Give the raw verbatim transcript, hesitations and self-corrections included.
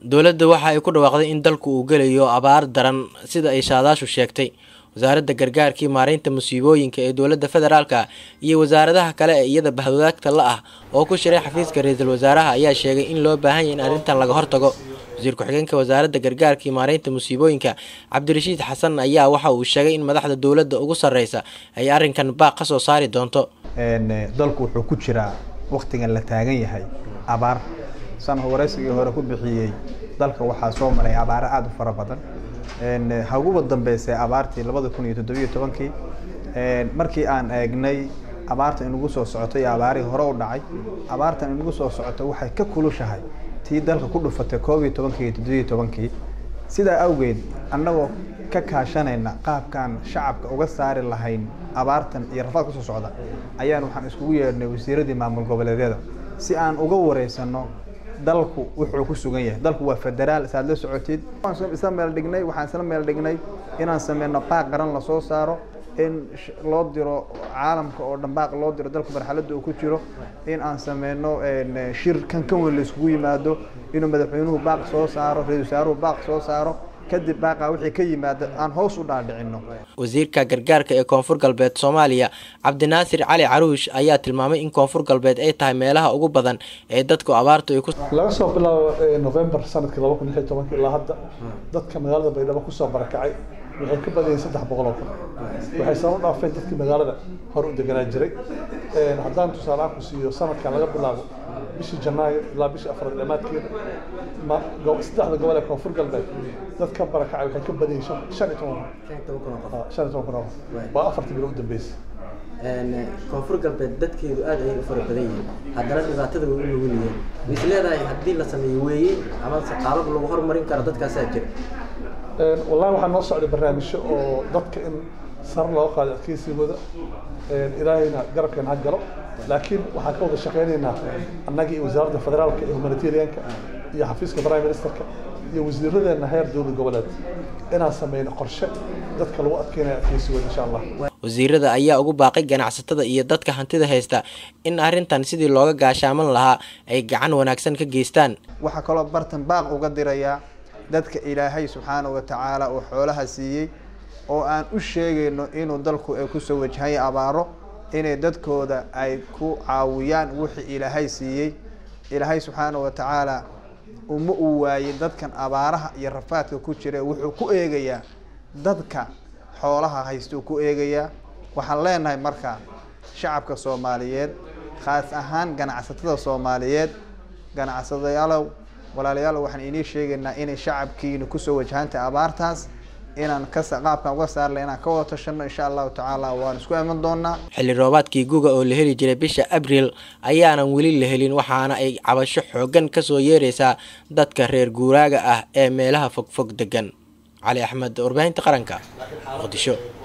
dowladda waxa ay ku dhawaaqday in dalku uu galayo abaar daran sida ay saadaashu sheegtay. wasaaradda gargaarka iyo maareynta musiibooyinka ee dowladda federaalka iyo wasaaradaha kale ee iyada bahwadaagta la ah oo ku shiray xafiiska ra'iisul wasaaraha ayaa sheegay in loo baahan yahay in arrintan laga hortago. wasiir ku-xigeenka wasaaradda gargaarka iyo maareynta musiibooyinka Cabdirashiid Xasan ayaa waxa uu sheegay in madaxda dowladda ugu sareysa ay arrinkan baaq ka soo saari doonto. een dalku wuxuu ku jiraa waqtigan la taagan yahay abaar san wareysigii hore ku bixiyay dalka waxaa soo maray abaar aad u fara badan een haguba dambeysay abaartii laba kun iyo toddoba iyo toban-kii een markii aan eegnay abaarta inagu soo socotay abaari hore u dhacay abaartan inagu soo socotay waxay ka kulushahay tii dalka ku dhufatay koob iyo toban iyo toddoba iyo toban-kii sida awgeed annagoo ka kaashanayna qaabkan shacabka uga saari lahayn abaartan iyo rafaad ku soo socda ayaan waxaan iskugu yeernay wasiiradii maamul goboleedyada si aan uga wareysano dalku wuxuu ku sugan yahay. dalku waa federaal saad la socotid waxaan isla meel dhignay waxaan isla meel dhignay inaan sameeyno baaq qaran la soo saaro in loo diro caalamka oo dhan baaq loo diro dalku marxaladda uu ku jiro in aan sameeyno een shir kan kan wada isku yimaado inuu madaxweynuhu baaq soo saaro ra'iisul wasaaruhu baaq soo saaro kadib baaqa wixii ka yimaada aan hoos u dhaadhicino. wasiirka gargaarka ee koonfur galbeed Soomaaliya Cabdinaasir Cali Caruush ayaa tilmaamay in koonfur galbeed ay tahay meelaha ugu badan ee dadku abaartu ay ku laga soo bilaabo November sanadkii laba kun iyo toban ilaa hadda dadka magaalada Baydhabo ku soo barakacay waxay ka badiyeen saddex boqol oo kun waxay soo dhaafeen dadkii magaalada hor u deganaa jiray een haddaan tusaale ku siiyo sanadkan laga bilaabo bishii Janaayo ilaa bishii Afraad dhamaadkeeda ma goob saddexda gobol ee koonfur galbeed dadka barakacay waxay ka badiyeen shan iyo toban shan iyo toban kun waa afartii bilood u dambeysay een koonfur galbeed dadkeedu aad ay u fara badan yihiin haddana dhibaatada way u nugul yihiin misleedahay haddii la sameeyo weeyay ama qalab lagu horumarin karo dadkaas aad jira een wallahi waxaan noo socday barnaamijyo oo dadka in sar loo qaado adkeysigooda een ilaahayna garabkeen ha galo laakiin waxaan ka wada shaqeynaynaa annagii wasaaradda federaalka iyo humanitarianka iyo xafiiska prime ministerka iyo wasiiradeena heer dowlad goboleed inaan sameeyno qorshe dadka lagu adkeynayo adkeysigooda insha Allah. wasiirada ayaa ugu baaqay ganacsatada iyo dadka hantida haysta in arrintan sidii looga gaashaaman lahaa ay gacan wanaagsan ka geystaan. waxa kale oo bartan baaq uga diraya dadka Ilaahay subxaanahu wa ta'ala oo xoolaha siiyay oo aan u sheegayno inuu dalku ay ku soo wajahay abaaro inay dadkooda ay ku caawiyaan wixii Ilaahay siiyay. Ilaahay subxaanahu wa ta'ala uma uu waayay dadkan abaaraha iyo rafaadka ku jira wuxuu ku eegayaa dadka xoolaha haysto ku eegayaa. waxaan leenahay marka shacabka Soomaaliyeed khaas ahaan ganacsatada Soomaaliyeed ganacsadayaalow walaalayaal waxaan inii sheegaynaa inay shacabkiina ku soo wajahanta abaartaas inaan ka qaabkan uga saarlay inaan ka wada tashano insha Allah ta'ala waan isku iman doonaa. xilli roobaadkii guga oo la heli jiray bisha Abriil ayaanan weli la helin waxaana ay cabasho xoogan ka soo yeeraysaa dadka reer guuraaga ah ee meelaha fog fog degan. Cali Axmed, warbaahinta qaranka, Muqdisho.